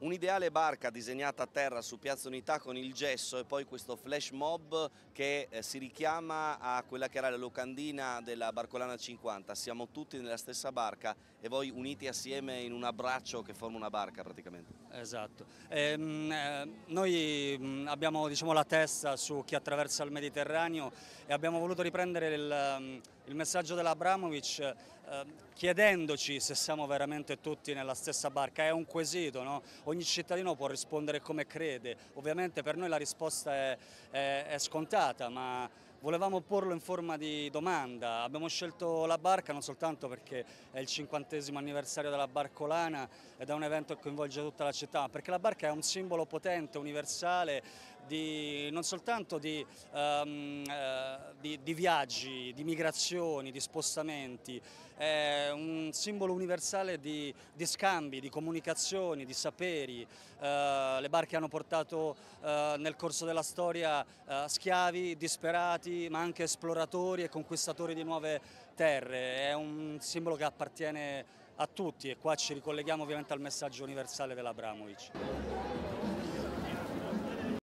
Un'ideale barca disegnata a terra su Piazza Unità con il gesso e poi questo flash mob che si richiama a quella che era la locandina della Barcolana 50. Siamo tutti nella stessa barca e voi uniti assieme in un abbraccio che forma una barca praticamente. Esatto. Noi abbiamo, diciamo, la testa su chi attraversa il Mediterraneo e abbiamo voluto riprendere il messaggio dell'Abramovic, chiedendoci se siamo veramente tutti nella stessa barca. È un quesito, no? Ogni cittadino può rispondere come crede. Ovviamente per noi la risposta è scontata, ma volevamo porlo in forma di domanda. Abbiamo scelto la barca non soltanto perché è il 50° anniversario della Barcolana ed è un evento che coinvolge tutta la città, perché la barca è un simbolo potente, universale, non soltanto di viaggi, di migrazioni, di spostamenti, è un simbolo universale di scambi, di comunicazioni, di saperi. Le barche hanno portato nel corso della storia schiavi, disperati, ma anche esploratori e conquistatori di nuove terre. È un simbolo che appartiene a tutti e qua ci ricolleghiamo ovviamente al messaggio universale dell'Abramovic.